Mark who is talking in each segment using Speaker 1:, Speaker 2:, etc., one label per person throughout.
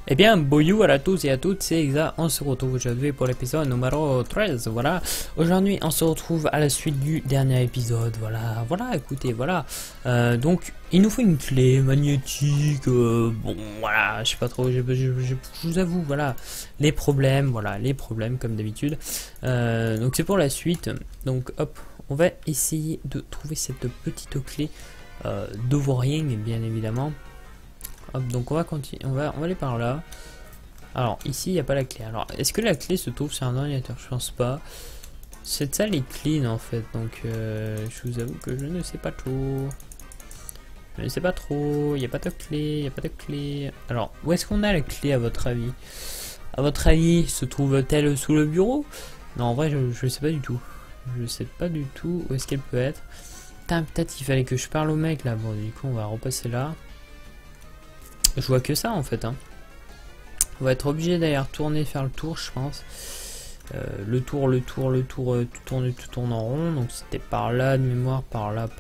Speaker 1: Eh bien, bonjour à tous et à toutes, c'est Exa, on se retrouve aujourd'hui pour l'épisode numéro 13, voilà. Aujourd'hui, on se retrouve à la suite du dernier épisode, voilà, écoutez, voilà. Donc, il nous faut une clé magnétique, bon, voilà, je sais pas trop, je vous avoue, voilà, les problèmes, comme d'habitude. Donc, c'est pour la suite, donc, hop, on va essayer de trouver cette petite clé de Voring, bien évidemment. Hop, donc on va continuer, on va aller par là. Alors ici il n'y a pas la clé. Alors est-ce que la clé se trouve sur un ordinateur? Je pense pas. Cette salle est clean en fait, donc je vous avoue que je ne sais pas trop. Je ne sais pas trop, il n'y a pas de clé, Alors où est-ce qu'on a la clé à votre avis? À votre avis, se trouve-t-elle sous le bureau? Non, en vrai je sais pas du tout. Je sais pas du tout où est-ce qu'elle peut être. Peut-être qu'il fallait que je parle au mec là. Bon, du coup on va repasser là. Je vois que ça en fait, hein. On va être obligé d'ailleurs tourner, faire le tour, je pense. Le tour, tout tourne en rond. Donc c'était par là de mémoire, par là.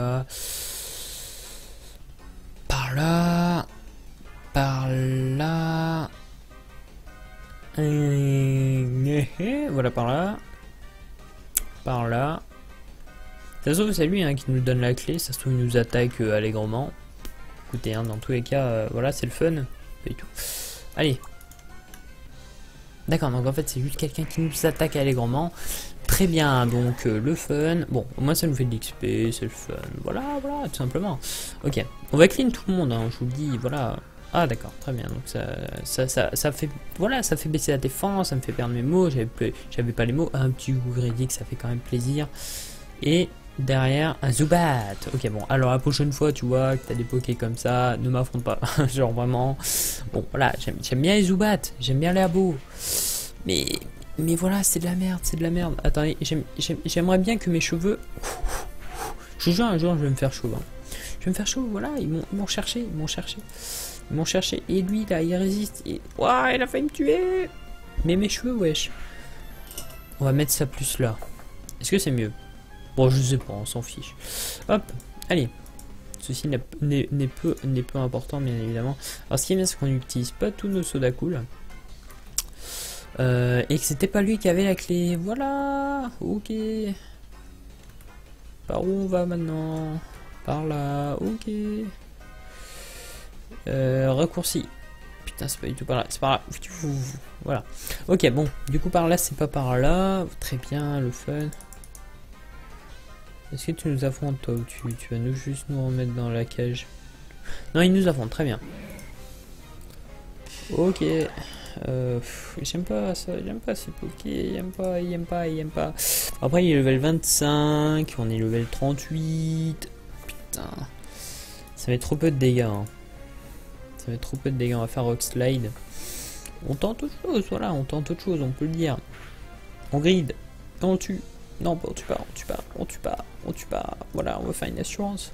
Speaker 1: Voilà, par là. Ça se trouve c'est lui hein, qui nous donne la clé, ça se trouve il nous attaque allègrement. Écoutez, hein, dans tous les cas, voilà, c'est le fun. Et tout. Allez. D'accord, donc en fait, c'est juste quelqu'un qui nous attaque allègrement. Très bien, donc le fun. Bon, au moins ça nous fait de l'XP, c'est le fun. Voilà, tout simplement. Ok, on va clean tout le monde, hein, je vous le dis, voilà. Ah d'accord, très bien, donc ça fait, voilà, ça fait baisser la défense, ça me fait perdre mes mots, j'avais pas les mots. Un petit goût que ça fait quand même plaisir. Et derrière un Zubat. Ok, bon, alors la prochaine fois tu vois que t'as des pokés comme ça, ne m'affronte pas. Genre vraiment. Bon voilà, j'aime bien les Zubats, j'aime bien les abos. Mais voilà, c'est de la merde, Attendez, j'aimerais bien que mes cheveux. Je vous jure, un jour je vais me faire chaud. Hein. Je vais me faire chaud, voilà, ils m'ont cherché. Et lui là, il résiste. Et... Ouah, il a failli me tuer. Mais mes cheveux, wesh. On va mettre ça plus là. Est-ce que c'est mieux? Bon, je sais pas, on s'en fiche. Hop, allez. Ceci n'est peu important, bien évidemment. Alors, ce qui est bien, c'est qu'on n'utilise pas tous nos sodas cool. Et que c'était pas lui qui avait la clé. Voilà, ok. Par où on va maintenant? Par là, ok. Raccourci. Putain, c'est pas du tout par là, c'est par là. Voilà. Ok, bon, du coup, par là, c'est pas par là. Très bien, le fun. Est-ce que tu nous affrontes toi ou tu vas juste nous remettre dans la cage? Non, il nous affronte, très bien. Ok. J'aime pas ça, j'aime pas ces pokés, il aime pas. Après il est level 25, on est level 38. Putain. Ça fait trop peu de dégâts. Hein. Ça fait trop peu de dégâts, on va faire Rock Slide. On tente autre chose, voilà, on peut le dire. On grid, on tue. Non, on tue pas. Voilà, on va faire une assurance.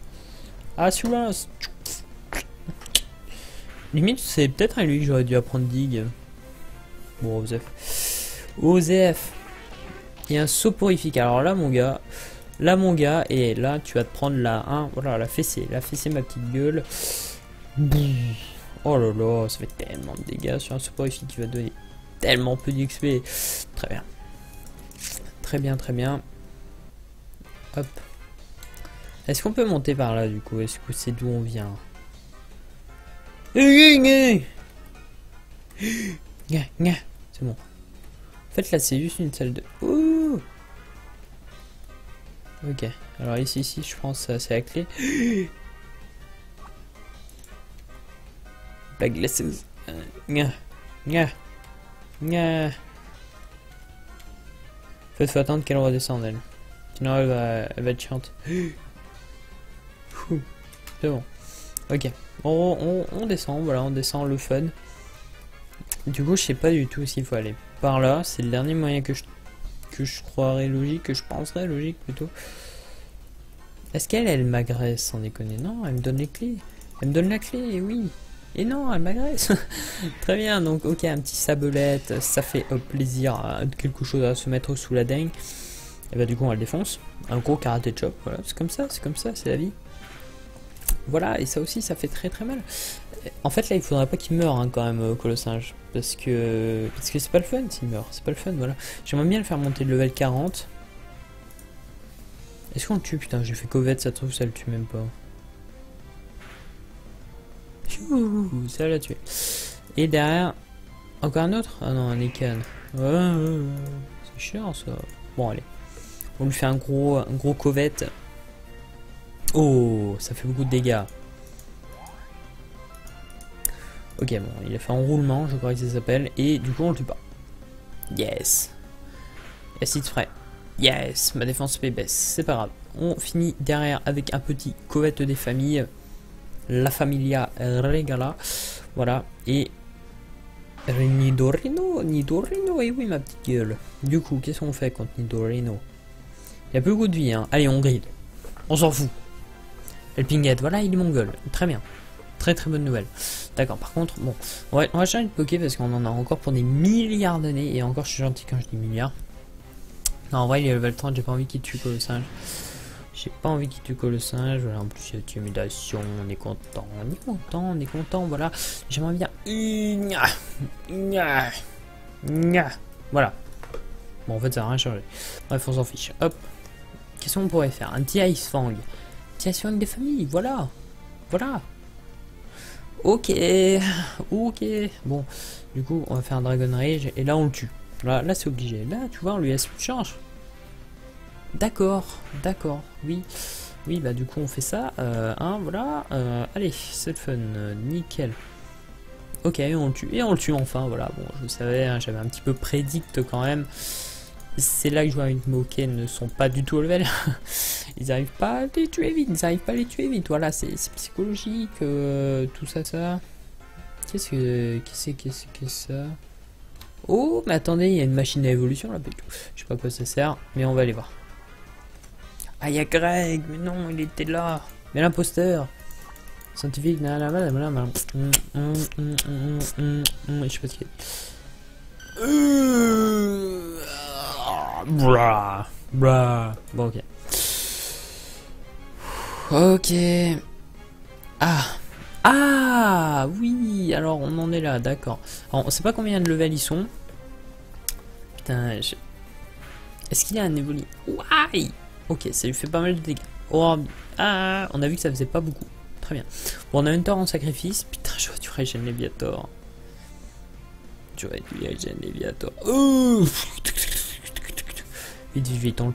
Speaker 1: Limite, c'est peut-être à lui que j'aurais dû apprendre Dig. Bon, Osef. Il y a un soporifique. Alors là, mon gars, et là, tu vas te prendre la 1. Voilà, la fessée, ma petite gueule. Oh là là, ça fait tellement de dégâts sur un soporifique qui va donner tellement peu d'XP. Très bien. Très bien. Hop. Est-ce qu'on peut monter par là du coup? Est-ce que c'est d'où on vient? C'est bon. En fait là c'est juste une salle de... Ouh. Ok. Alors ici je pense que c'est la clé. Black glasses. Faut attendre qu'elle redescende elle. Sinon elle va être chiante. C'est bon. Ok. On descend, voilà, on descend le fun. Du coup je sais pas du tout s'il faut aller par là. C'est le dernier moyen que je croirais logique, que je penserais logique plutôt. Est-ce qu'elle m'agresse sans déconner? Non, elle me donne les clés. Elle me donne la clé, oui. Et non, elle m'agresse. Très bien, donc ok, un petit sabelette, ça fait plaisir, quelque chose à se mettre sous la dingue. Et bah du coup on le défonce. Un gros karaté chop, voilà, c'est comme ça, c'est la vie. Voilà, et ça aussi ça fait très mal. En fait, là, il faudrait pas qu'il meure, hein, quand même, Colossinge. Parce que c'est pas le fun s'il meurt. C'est pas le fun, voilà. J'aimerais bien le faire monter de level 40. Est-ce qu'on le tue? Putain, j'ai fait covette, ça se trouve, ça le tue même pas. Ouh, ça l'a tué. Et derrière, encore un autre? Ah non, un Ekan. C'est chiant ça. Bon, allez. On lui fait un gros covette. Oh, ça fait beaucoup de dégâts. Ok, bon, il a fait un roulement, je crois que ça s'appelle. Et du coup, on le tue pas. Yes. Acide frais. Yes, ma défense SP baisse. C'est pas grave. On finit derrière avec un petit covette des familles. La Familia Regala. Voilà. Et Nidorino, et oui ma petite gueule. Du coup, qu'est-ce qu'on fait contre Nidorino? Il y a plus beaucoup de vie, hein. Allez, on grille. On s'en fout. Helpinghead, voilà, il est mongol. Très bien. Très bonne nouvelle. D'accord, par contre, bon, on va changer de Poké parce qu'on en a encore pour des milliards d'années. Et encore, je suis gentil quand je dis milliards. Non, en vrai, il est level 30, j'ai pas envie qu'il tue Colossinge. J'ai pas envie qu'il tue Colossinge. Voilà, en plus, il y a intimidation, on est content, voilà. J'aimerais bien. Voilà. Bon, en fait, ça n'a rien changé. Bref, on s'en fiche. Hop. Qu'est-ce qu'on pourrait faire? Un T-Ice Fang. T-Ice Fang des familles, voilà. Voilà. Ok. Bon, du coup, on va faire un Dragon Rage. Et là, on le tue. Là c'est obligé. Là, tu vois, on lui laisse plus de change. D'accord. Oui, bah du coup, on fait ça. Voilà. Allez, c'est fun. Nickel. Ok, on le tue. Et on le tue enfin, voilà. Bon, je savais, hein, j'avais un petit peu prédicte quand même. C'est là que je vois une Moquet ne sont pas du tout au level. Ils n'arrivent pas à les tuer vite. Voilà, c'est psychologique. Tout ça. Qu'est-ce que ça? Oh, mais attendez, il y a une machine à évolution là. Je sais pas à quoi ça sert, mais on va aller voir. Ah, il y a Greg, mais non, il était là. Mais l'imposteur. Scientifique, je sais pas ce qu'il est. Bon, ok. Ok. Ah oui, alors on en est là, d'accord. Alors on sait pas combien de level ils sont. Putain, est-ce qu'il a un évolu? Ouais. Ok, ça lui fait pas mal de dégâts. Oh, on a vu que ça faisait pas beaucoup. Très bien. Bon, on a Hunter en sacrifice. Putain, j'aurais dû régénérer Léviator. Vite, on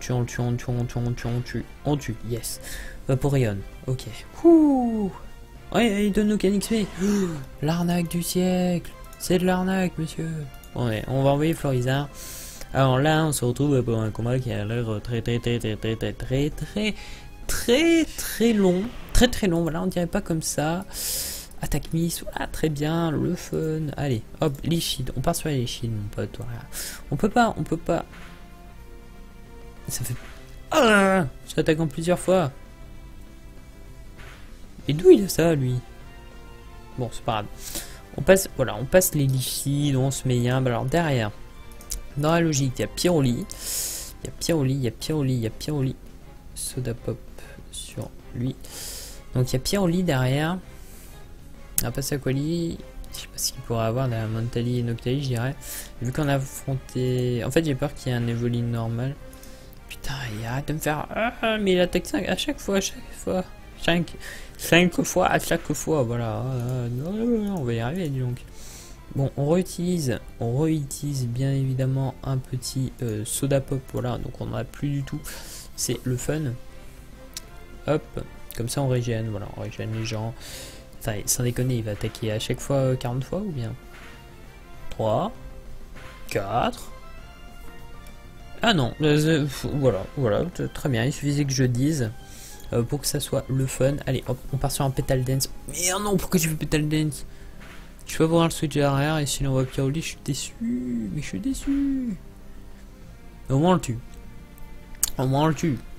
Speaker 1: tue. Yes. Vaporeon. Ok. Ouh. Ouais, il donne nos canix XP. L'arnaque du siècle. C'est de l'arnaque, monsieur. Bon, ouais, on va envoyer Florizard. Alors là, on se retrouve pour un combat qui a l'air très long. Très long, voilà, on dirait pas comme ça. Attaque miss, voilà, très bien, le fun. Allez, hop, les shields. On part sur les shields, mon pote. Voilà. On peut pas. Ça fait. Ah, ça attaque en plusieurs fois. Et d'où il a ça, lui? Bon, c'est pas grave. On passe les lichides, on se met bien. Alors derrière, dans la logique, il y a Pyroli. Soda Pop sur lui. Donc il y a Pyroli derrière. On va passer à Quali. Je sais pas ce qu'il pourrait avoir derrière Montali et Noctali, je dirais. Vu qu'on a affronté. En fait, j'ai peur qu'il y ait un Evoli normal. Putain, il arrête de me faire. Ah, mais il attaque 5 à chaque fois. 5 fois à chaque fois, voilà. On va y arriver, donc. Bon, on réutilise bien évidemment un petit soda pop, voilà. Donc on n'en a plus du tout. C'est le fun. Hop, comme ça on régène, voilà, on régène les gens. Enfin, sans déconner, il va attaquer à chaque fois 40 fois ou bien 3, 4. Ah non, voilà, très bien, il suffisait que je dise. Pour que ça soit le fun. Allez, hop, on part sur un Petal Dance. Merde, non, pourquoi j'ai fait Petal Dance? Je peux voir le switch derrière et sinon on va Pyroli, je suis déçu. Mais je suis déçu. Au moins on le tue. On le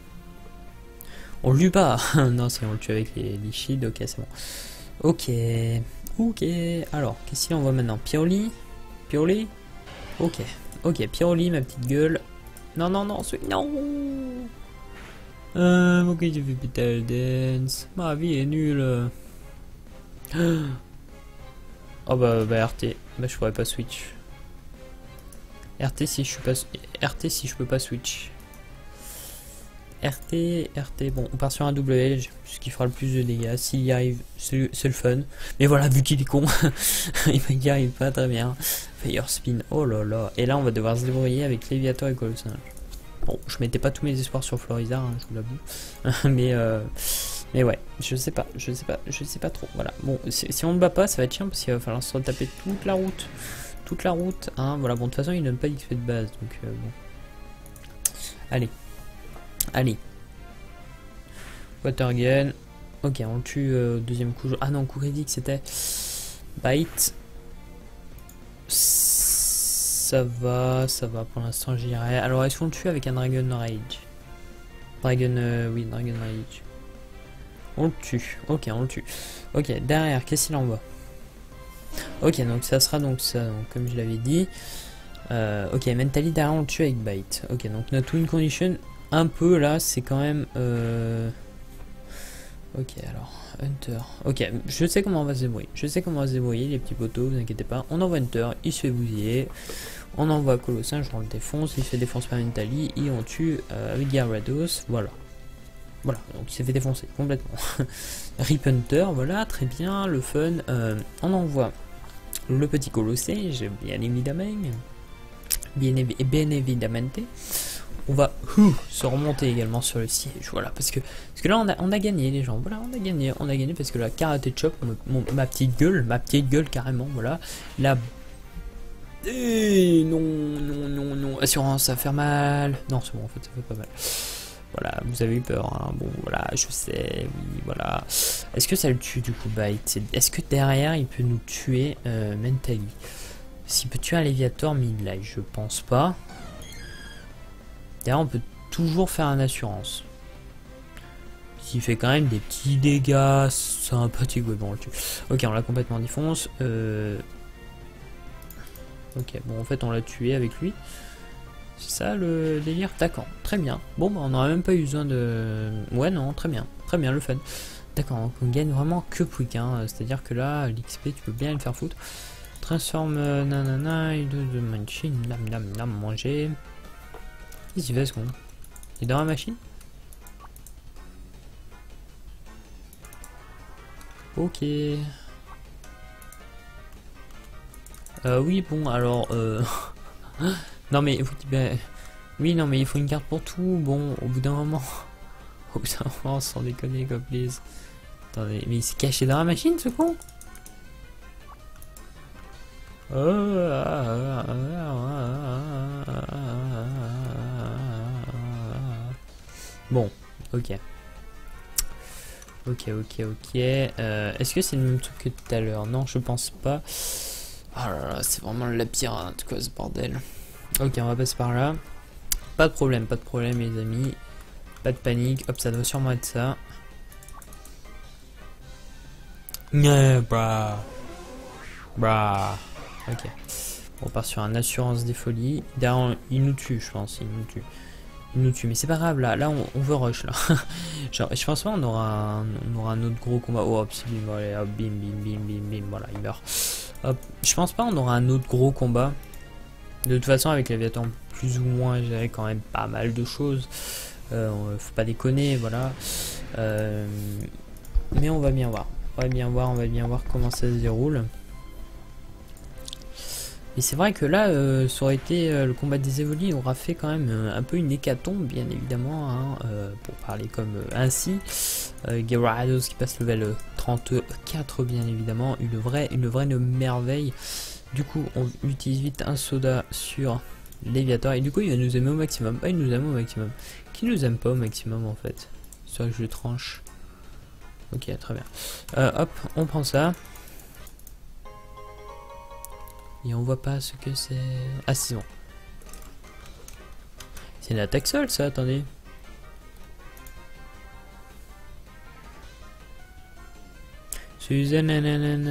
Speaker 1: tue pas. Non, si on le tue avec les shields, ok, c'est bon. Ok. Alors, qu'est-ce qu'il envoie maintenant? Pyroli. Ok, Pyroli, ma petite gueule. Non. Non. Ok, j'ai fait Petal Dance. Ma vie est nulle. Oh bah RT. Bah je pourrais pas switch. RT si je suis pas... RT si je peux pas switch. RT, bon, on part sur un double edge, ce qui fera le plus de dégâts. S'il y arrive, c'est le fun. Mais voilà, vu qu'il est con, il y arrive pas très bien. Fire spin, oh là là. Et là, on va devoir se débrouiller avec Léviator et Colossinge. Bon, je mettais pas tous mes espoirs sur Florizard, hein, je vous l'avoue. mais ouais, je sais pas trop. Voilà, bon, si on ne bat pas, ça va être chiant parce qu'il va falloir se retaper toute la route. Hein, voilà, bon, de toute façon, il donne pas d'XP de base, donc bon. Allez. Watergun. Ok, on le tue au deuxième coup. Ah non, coup critique c'était Bite. Ça va pour l'instant j'irai. Alors est-ce qu'on le tue avec un Dragon Rage? Oui, Dragon Rage. On le tue. Ok, on le tue. Ok, derrière, qu'est-ce qu'il envoie? Ok, donc ça sera donc ça, donc, comme je l'avais dit. Ok, Mentally derrière on le tue avec Bite. Ok, donc notre win condition. Un peu là, c'est quand même. Ok, alors Hunter. Ok, je sais comment on va se débrouiller. Les petits poteaux, vous inquiétez pas. On envoie Hunter, il se fait bousiller. On envoie Colossinge, on le défonce. Il se fait défonce par Mentally et on tue avec Gyarados. Voilà, donc il s'est fait défoncer complètement. Rip Hunter, voilà, très bien, le fun. On envoie le petit Colossinge, bien évidemment. Bien évidemment. On va se remonter également sur le siège, voilà, parce que là on a gagné les gens, voilà, on a gagné parce que la Karate Chop, ma petite gueule carrément, voilà, la... non, assurance, ça va faire mal, non c'est bon en fait ça fait pas mal, voilà, vous avez eu peur, hein. Bon voilà, je sais, oui, voilà, est-ce que ça le tue du coup, Bite? Est-ce que derrière il peut nous tuer Mentally? S'il peut tuer un Léviator mid-life, je pense pas. Derrière, on peut toujours faire un assurance. S'il fait quand même des petits dégâts sympathiques, ouais, bon, on le tue. Ok, on l'a complètement défonce. Ok, bon, en fait, on l'a tué avec lui. C'est ça le délire? D'accord, très bien. Bon, bah, on n'aurait même pas eu besoin de... Ouais, non, très bien, le fun. D'accord, on gagne vraiment que Pouic, hein. C'est-à-dire que là, l'XP, tu peux bien le faire foutre. Transforme, nanana, de machine, nam, manger. Qu'est-ce qu'il fait ce con? Il est dans la machine? Ok. Oui, bon, alors... non mais... oui, non mais il faut une carte pour tout. Bon, au bout d'un moment... sans déconner, quoi, please. Attendez, mais il s'est caché dans la machine, ce con? Bon, ok. Est-ce que c'est le même truc que tout à l'heure? Non, je pense pas. Oh là là, c'est vraiment le labyrinthe, quoi, ce bordel. Ok, on va passer par là. Pas de problème, les amis. Pas de panique. Hop, ça doit sûrement être ça. Ok. On part sur un assurance des folies. Derrière, il nous tue, je pense. Il nous tue. Mais c'est pas grave, là on veut rush, là. Genre, je pense pas on aura un autre gros combat. Oh, hop, bim, allez, hop, bim, voilà, il meurt. Hop, je pense pas on aura un autre gros combat. De toute façon, avec Léviator, plus ou moins, j'ai quand même pas mal de choses. Faut pas déconner, voilà. Mais on va bien voir. On va bien voir comment ça se déroule. Et c'est vrai que là, ça aurait été le combat des Evoli, on aura fait quand même un peu une hécatombe, bien évidemment, hein, pour parler comme ainsi. Gyarados qui passe level 34, bien évidemment, une vraie merveille. Du coup, on utilise vite un soda sur Léviator, et du coup, il va nous aimer au maximum. Ah, il nous aime au maximum. Qui nous aime pas au maximum, en fait? C'est vrai que je le tranche. Ok, très bien. Hop, on prend ça. Et on voit pas ce que c'est. Ah si, bon. C'est une attaque seule, ça, attendez. Suzanne,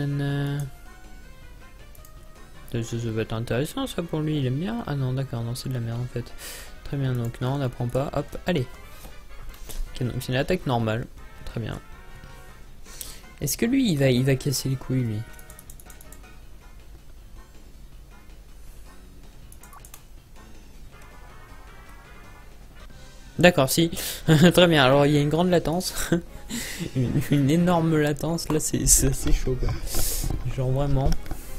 Speaker 1: ça va être intéressant, ça, pour lui, il aime bien. Ah non, d'accord, non, c'est de la merde, en fait. Très bien, donc non, on n'apprend pas. Hop, allez. Ok, donc c'est une attaque normale. Très bien. Est-ce que lui, il va casser les couilles, lui? D'accord, si. Très bien. Alors, il y a une grande latence. une énorme latence. Là, c'est chaud, quoi. Genre, vraiment.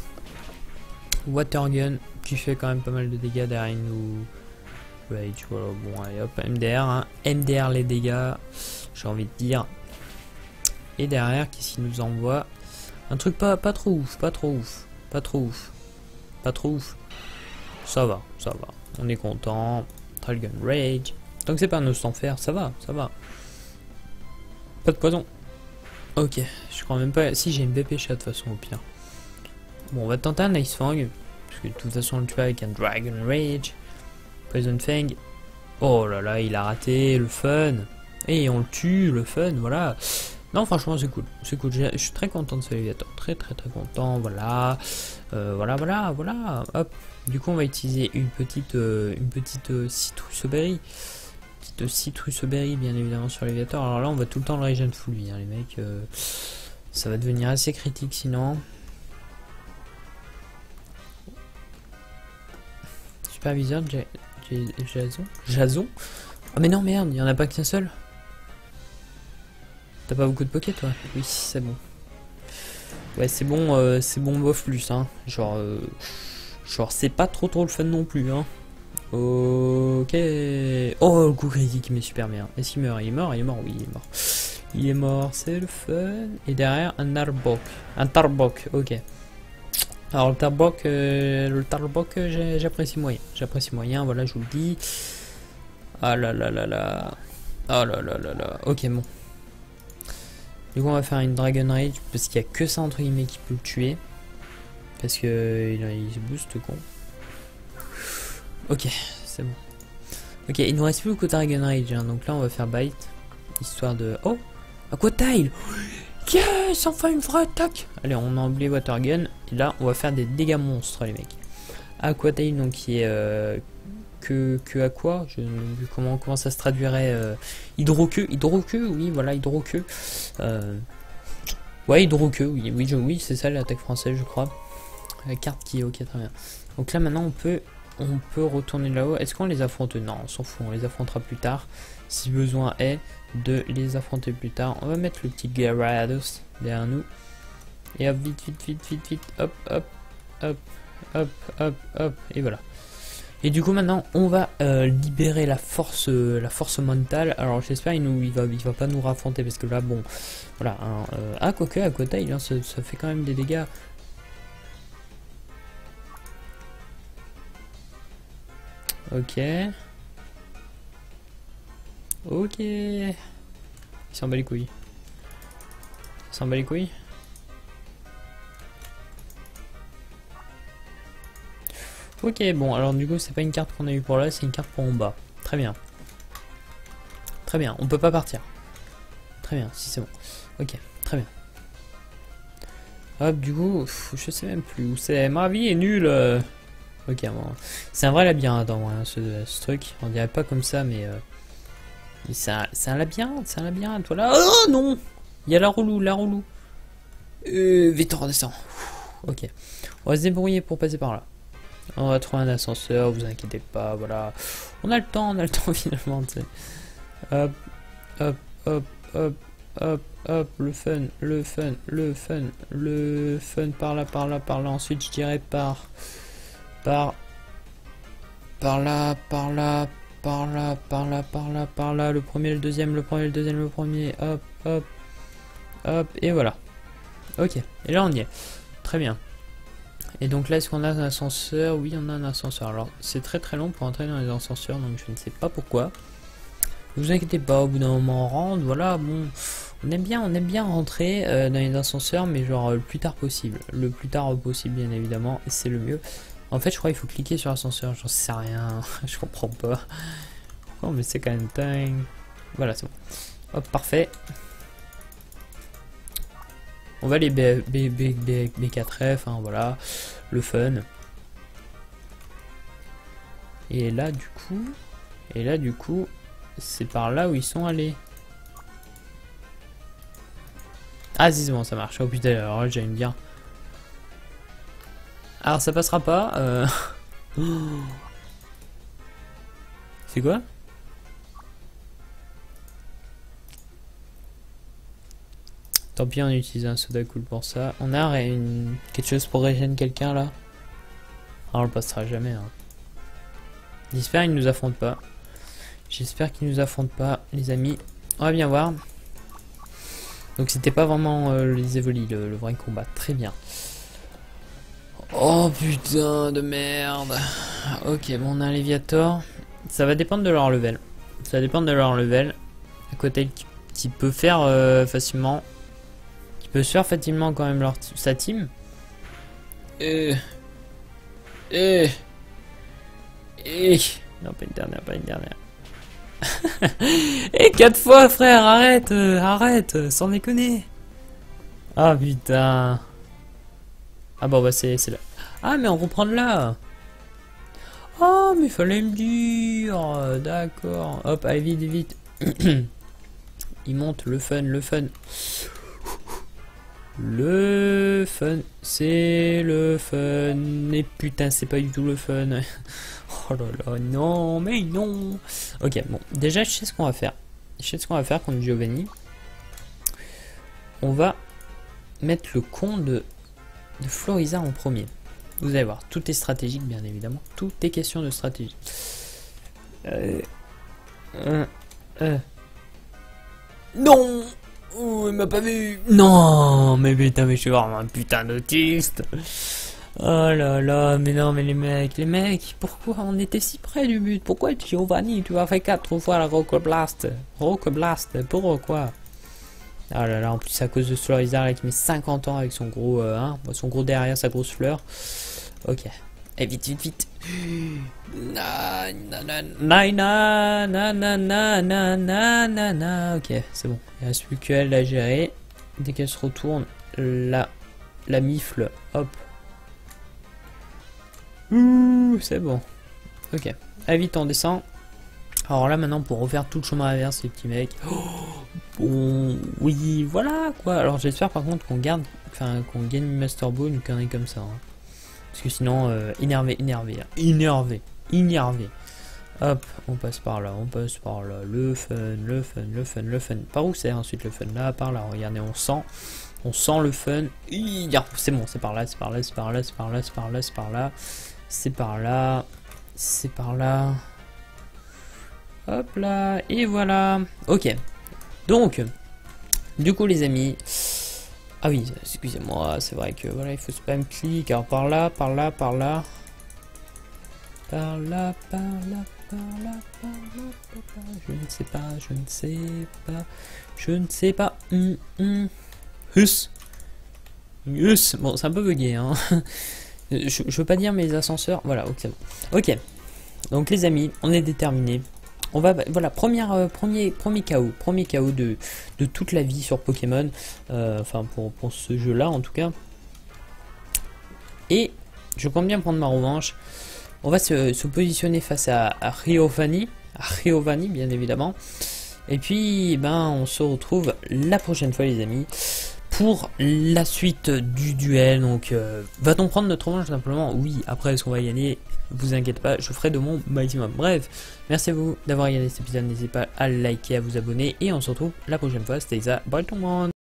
Speaker 1: Watergun qui fait quand même pas mal de dégâts derrière nous. Rage, voilà. Bon, allez hop, MDR. Hein. MDR les dégâts. J'ai envie de dire. Et derrière, qu'est-ce qu'il nous envoie? Un truc pas trop ouf. Pas trop ouf. Pas trop ouf. Pas trop ouf. Ça va, ça va. On est content. Trailgun Rage. Tant que c'est pas un os sans fer, ça va, ça va. Pas de poison. Ok, je crois même pas. Si j'ai une BP shot de toute façon au pire. Bon, on va tenter un Ice Fang. Parce que de toute façon on le tue avec un Dragon Rage. Poison Fang. Oh là là, il a raté le fun. Et on le tue, le fun, voilà. Non, franchement, c'est cool. C'est cool. Je suis très content de ce Léviathan. Très content. Voilà. Voilà. Hop. Du coup, on va utiliser une petite Citrus Berry. Petite Citrus Berry, bien évidemment, sur Léviathan. Alors là, on va tout le temps le regen full vie, hein, les mecs. Ça va devenir assez critique sinon. Superviseur, Jason. Ah, mais non, merde, il n'y en a pas qu'un seul. T'as pas beaucoup de poké toi? Oui, c'est bon. Ouais, c'est bon bof plus, hein. Genre c'est pas trop le fun non plus, hein. Ok. Oh, le coup critique, mais super bien. Est-ce qu'il meurt? Il est mort, oui, il est mort. Il est mort, c'est le fun. Et derrière, un Arbok. Un Tarbok, ok. Alors, le Tarbok, j'apprécie moyen. J'apprécie moyen, voilà, je vous le dis. Ah là là là là. Ah là là là là. Ok, bon. Du coup on va faire une Dragon Rage parce qu'il n'y a que ça entre guillemets qui peut le tuer. Parce que il se booste con. Ok, c'est bon. Ok, il nous reste plus que Dragon Rage, hein, donc là on va faire Bite. Histoire de... Oh, Aqua Tail. Yes, enfin une vraie attaque. Allez, on a oublié Watergun. Et là on va faire des dégâts monstres les mecs. Aqua Tail donc qui est... que aqua, comment ça se traduirait, hydroqueux, oui voilà, hydroqueux, ouais, hydroqueux, oui c'est ça l'attaque française je crois, la carte qui est ok, très bien. Donc là maintenant on peut retourner là-haut. Est-ce qu'on les affronte? Non, on s'en fout, on les affrontera plus tard si besoin est de les affronter plus tard. On va mettre le petit Gyarados derrière nous et hop, vite, hop, et voilà. Et du coup maintenant on va libérer la force mentale. Alors j'espère il va pas nous raffronter parce que là bon voilà hein, quoique à côté hein, ça fait quand même des dégâts. Ok. Il s'en bat les couilles. Ok, bon, alors du coup, c'est pas une carte qu'on a eu pour là, c'est une carte pour en bas. Très bien. Très bien, on peut pas partir. Très bien, si c'est bon. Ok, très bien. Hop, du coup, je sais même plus où c'est. Ma vie est nulle. Ok, bon. C'est un vrai labyrinthe, hein, ce truc. On dirait pas comme ça, mais c'est un labyrinthe, voilà. Oh non! Il y a la roulou. Vite, on redescend. Ok. On va se débrouiller pour passer par là. On va trouver un ascenseur, vous inquiétez pas, voilà. On a le temps finalement, tu sais. Hop, le fun, par là. Ensuite, je dirais par là, le premier, le deuxième, hop, et voilà. Ok, et là on y est. Très bien. Et donc là, est-ce qu'on a un ascenseur? Oui, on a un ascenseur. Alors, c'est très long pour entrer dans les ascenseurs, donc je ne sais pas pourquoi. Ne vous inquiétez pas, au bout d'un moment, on rentre, voilà, bon... On aime bien rentrer dans les ascenseurs, mais genre le plus tard possible. Le plus tard possible, bien évidemment, et c'est le mieux. En fait, je crois qu'il faut cliquer sur l'ascenseur, j'en sais rien, je comprends pas. Oh, mais c'est quand même dingue. Voilà, c'est bon. Hop, parfait. On va les B4F, hein, voilà, le fun. Et là du coup, c'est par là où ils sont allés. Ah si c'est bon, ça marche. Oh putain, alors là j'aime bien. Alors ça passera pas. C'est quoi? Tant pis, on utilise un soda cool pour ça. On a quelque chose pour régénérer quelqu'un là. Ah, on le passera jamais. Hein. J'espère qu'il nous affronte pas. J'espère qu'il nous affronte pas, les amis. On va bien voir. Donc c'était pas vraiment les Evoli, le vrai combat. Très bien. Oh putain de merde. Ok, bon, on a un Léviator. Ça va dépendre de leur level. Ça va dépendre de leur level. À côté qui peut faire facilement. Qui peut se faire facilement quand même sa team. Non, pas une dernière, pas une dernière. Et 4 fois, frère, arrête, arrête, sans déconner. Ah putain. Ah bon, bah c'est là. Ah, mais on reprend de là. Oh, mais fallait me dire. D'accord. Hop, allez, vite, vite. Il monte, le fun, le fun. Le fun, c'est le fun. Et putain, c'est pas du tout le fun. Oh là là, non, mais non. Ok, bon, déjà, je sais ce qu'on va faire. Je sais ce qu'on va faire contre Giovanni. On va mettre le con de Florizard en premier. Vous allez voir, tout est stratégique, bien évidemment. Tout est question de stratégie. Non. Oh, il m'a pas vu. Non, mais putain, mais je suis vraiment un putain d'autiste. Oh là là, mais non, mais les mecs, pourquoi on était si près du but? Pourquoi Giovanni, tu as fait 4 fois la Rock Blast? Rock Blast, pourquoi? Ah là là, en plus à cause de Florizard qui met 50 ans avec son gros, son gros derrière, sa grosse fleur. Ok. Et vite, vite, vite. Ok, c'est bon. Il reste plus qu'elle à gérer. Dès qu'elle se retourne, la mifle, hop. Ouh, c'est bon. Ok. Allez, vite, on descend. Alors là, maintenant, pour refaire tout le chemin inverse, les petits mecs. Oh, bon, oui, voilà, quoi. Alors, j'espère, par contre, qu'on gagne Master Ball, une connerie comme ça. Hein. Parce que sinon, énervé. Hop, on passe par là, le fun. Par où c'est ensuite le fun? Là, par là, regardez, on sent le fun. C'est bon, c'est par là. Hop là, et voilà. Ok, donc, du coup les amis... Ah oui, excusez-moi, c'est vrai que voilà, il faut spam clic. Alors par là. Je ne sais pas. Hus. Bon, c'est un peu bugué, hein. Je veux pas dire mes ascenseurs. Voilà, ok. Ok. Donc les amis, on est déterminés. On va, voilà, premier KO de toute la vie sur Pokémon, enfin pour ce jeu-là en tout cas. Et je compte bien prendre ma revanche. On va se positionner face à Giovanni, bien évidemment. Et puis, ben, on se retrouve la prochaine fois, les amis, pour la suite du duel. Donc, va-t-on prendre notre revanche simplement? Oui. Après, est-ce qu'on va gagner? Vous inquiétez pas, je ferai de mon maximum. Bref, merci à vous d'avoir regardé cet épisode. N'hésitez pas à liker, à vous abonner. Et on se retrouve la prochaine fois. C'était Isa. Bye tout le monde.